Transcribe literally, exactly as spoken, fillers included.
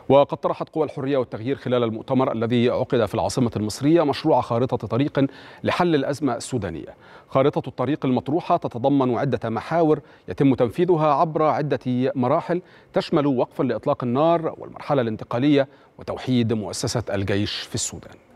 وقد طرحت قوى الحرية والتغيير خلال المؤتمر الذي عقد في العاصمة المصرية مشروع خارطة طريق لحل الأزمة السودانية. خارطة الطريق المطروحة تتضمن عدة محاور يتم تنفيذها عبر عدة مراحل، تشمل وقفا لإطلاق النار والمرحلة الانتقالية وتوحيد مؤسسة الجيش في السودان.